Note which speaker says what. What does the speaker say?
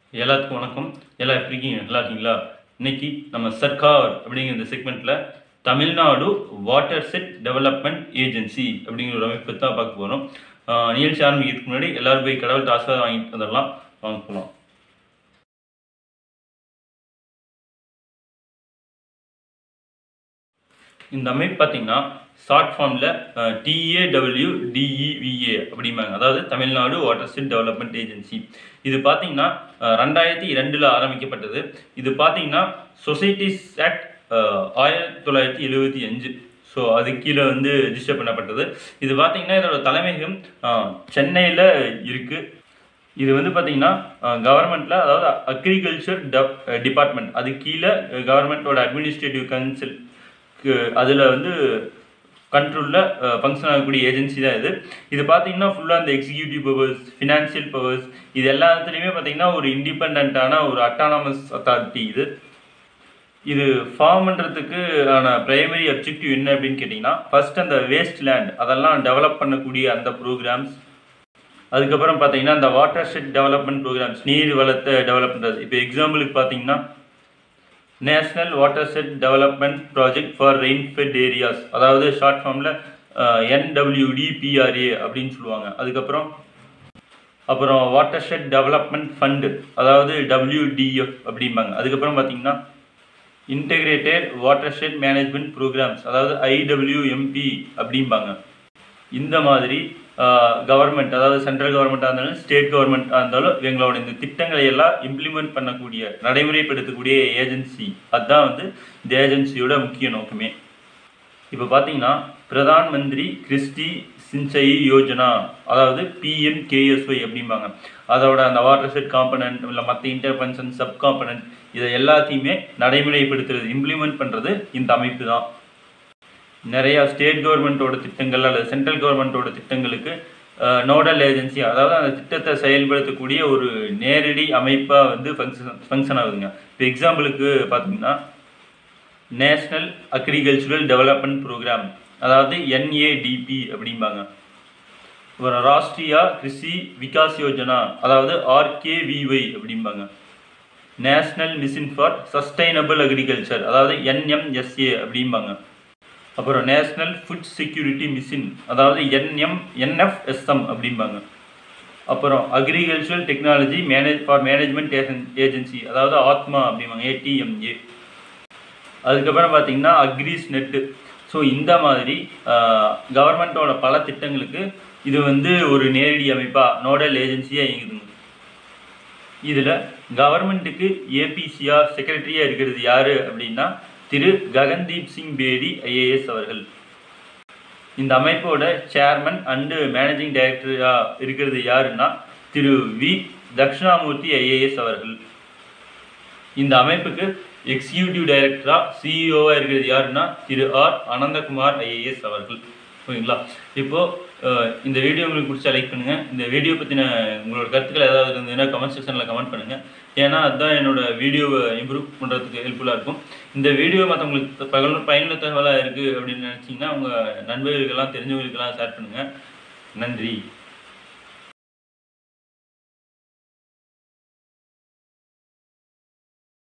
Speaker 1: எல்லாத்துக்கும் வணக்கம். எல்லாம் எப்படி இருக்கீங்க? நல்லா இருக்கீங்களா? இன்னைக்கு நம்ம சர்க்கார் அப்படிங்கிற இந்த செக்மெண்ட்ல Tamil Nadu watershed development agency அப்படிங்கிற ஒரு அமைப்பு தான் பார்க்க போகிறோம். நிகழ்ச்சி ஆரம்பிக்கிறதுக்கு முன்னாடி எல்லாரும் போய் கடவுள் ஆசீர்வாதம் வாங்கிட்டு வந்துடலாம். வாங்க போகலாம். இந்த அமைப்பு பார்த்தீங்கன்னா ஷார்ட் ஃபார்மில் TAWDEVA அப்படிம்பாங்க. அதாவது Tamil Nadu watershed development agency. இது பார்த்தீங்கன்னா 2002 ஆரம்பிக்கப்பட்டது. இது பார்த்தீங்கன்னா சொசைட்டிஸ் ஆக்ட் 1975. ஸோ அது கீழே வந்து ரிஜிஸ்டர் பண்ணப்பட்டது. இது பார்த்தீங்கன்னா இதோட தலைமையகம் சென்னையில் இருக்குது. இது வந்து பார்த்தீங்கன்னா கவர்மெண்ட்டில், அதாவது அக்ரிகல்ச்சர் டிபார்ட்மெண்ட் அது கீழே கவர்மெண்ட்டோட அட்மினிஸ்ட்ரேட்டிவ் கவுன்சில் அதில் வந்து கண்ட்ரோலில் ஃபங்க்ஷன் ஆகக்கூடிய ஏஜென்சி தான் இது. இது பார்த்தீங்கன்னா ஃபுல்லாக அந்த எக்ஸிக்யூட்டிவ் பவர்ஸ், ஃபினான்ஷியல் பவர்ஸ், இது எல்லாத்துலேயுமே பார்த்தீங்கன்னா ஒரு இண்டிபெண்ட்டான ஒரு அட்டானமஸ் அத்தாரிட்டி இது. இது ஃபார்ம் பண்ணுறதுக்கு ஆன ப்ரைமரி அப்ஜெக்டிவ் என்ன அப்படின்னு கேட்டிங்கன்னா, ஃபர்ஸ்ட் அந்த வேஸ்ட் லேண்ட் அதெல்லாம் டெவலப் பண்ணக்கூடிய அந்த ப்ரோக்ராம்ஸ். அதுக்கப்புறம் பார்த்தீங்கன்னா அந்த வாட்டர் ஷெட் டெவலப்மெண்ட் ப்ரோக்ராம்ஸ், நீர் வளத்தை டெவலப் பண்ணுறது. இப்போ எக்ஸாம்பிளுக்கு பார்த்தீங்கன்னா national watershed development project for rainfed areas, அதாவது ஷார்ட் ஃபார்மில் NWDPRA அப்படின்னு சொல்லுவாங்க. அப்புறம் வாட்டர் ஷெட் டெவலப்மெண்ட் ஃபண்டு, அதாவது WDF அப்படிம்பாங்க. அதுக்கப்புறம் பார்த்தீங்கன்னா integrated watershed management programmes, அதாவது IWMP அப்படிம்பாங்க. இந்த மாதிரி கவர்மெண்ட், அதாவது சென்ட்ரல் கவர்மெண்ட்டாக இருந்தாலும் ஸ்டேட் கவர்மெண்ட்டாக இருந்தாலும் எங்களோட இந்த திட்டங்களை எல்லாம் இம்ப்ளிமெண்ட் பண்ணக்கூடிய, நடைமுறைப்படுத்தக்கூடிய ஏஜென்சி. அதுதான் வந்து இந்த ஏஜென்சியோட முக்கிய நோக்கமே. இப்போ பார்த்தீங்கன்னா பிரதான் மந்திரி கிருஷி சிஞ்சயி யோஜனா, அதாவது PMKSY அப்படிம்பாங்க. அதோட அந்த வாட்டர் செட் காம்பனன்ட் இல்லை மற்ற இன்டர்வென்ஷன் சப் காம்பனன்ட் இதை எல்லாத்தையுமே நடைமுறைப்படுத்துறது, இம்ப்ளிமெண்ட் பண்ணுறது இந்த அமைப்பு தான். நிறையா ஸ்டேட் கவர்மெண்ட்டோட திட்டங்கள் அல்லது சென்ட்ரல் கவர்மெண்ட்டோட திட்டங்களுக்கு நோடல் ஏஜென்சி, அதாவது அந்த திட்டத்தை செயல்படுத்தக்கூடிய ஒரு நேரடி அமைப்பாக வந்து ஃபங்க்ஷன் ஆகுதுங்க. இப்போ எக்ஸாம்பிளுக்கு பார்த்தீங்கன்னா நேஷ்னல் அக்ரிகல்ச்சுரல் டெவலப்மெண்ட் ப்ரோக்ராம், அதாவது NADP அப்படிம்பாங்க. அப்புறம் ராஷ்ட்ரியா கிருஷி விகாஸ் யோஜனா, அதாவது RKVY அப்படிம்பாங்க. National mission for sustainable agriculture, அதாவது NMSA அப்படிம்பாங்க. அப்புறம் நேஷ்னல் ஃபுட் செக்யூரிட்டி மிஷன், அதாவது NFSM அப்படிம்பாங்க. அப்புறம் அக்ரிகல்ச்சரல் டெக்னாலஜி மேனேஜ்மெண்ட் ஏஜென்சி, அதாவது ஆத்மா அப்படிம்பாங்க, ATMA. அதுக்கப்புறம் பார்த்தீங்கன்னா அக்ரிஸ் நெட்டு. ஸோ இந்த மாதிரி கவர்மெண்ட்டோட பல திட்டங்களுக்கு இது வந்து ஒரு நேரடி அமைப்பாக நோடல் ஏஜென்சியாக இயங்குதுங்க. இதில் கவர்மெண்ட்டுக்கு APCR செக்ரட்டரியாக இருக்கிறது யார் அப்படின்னா திரு ககன்தீப் சிங் பேடி IAS அவர்கள். இந்த அமைப்போட சேர்மன் அண்டு மேனேஜிங் டைரக்டராக இருக்கிறது யாருன்னா திரு V தட்சிணாமூர்த்தி IAS அவர்கள். இந்த அமைப்புக்கு எக்ஸிக்யூட்டிவ் டைரக்டராக CEOவாக இருக்கிறது யாருன்னா திரு R அனந்தகுமார் IAS அவர்கள். ஓகேங்களா? இப்போது இந்த வீடியோ உங்களுக்கு பிடிச்சா லைக் பண்ணுங்கள். இந்த வீடியோ பற்றின உங்களோட கருத்துக்கள் ஏதாவது இருந்ததுன்னா கமெண்ட் செக்ஷனில் கமெண்ட் பண்ணுங்கள். ஏன்னா அதுதான் என்னோட வீடியோவை இம்ப்ரூவ் பண்ணுறதுக்கு ஹெல்ப்ஃபுல்லாக இருக்கும். இந்த வீடியோ மற்றவங்களுக்கு பயனுள்ள தகவலாக இருக்குது அப்படின்னு நினச்சிங்கன்னா உங்கள் நண்பர்களுக்கெல்லாம் தெரிஞ்சவங்களுக்கெல்லாம் ஷேர் பண்ணுங்கள். நன்றி.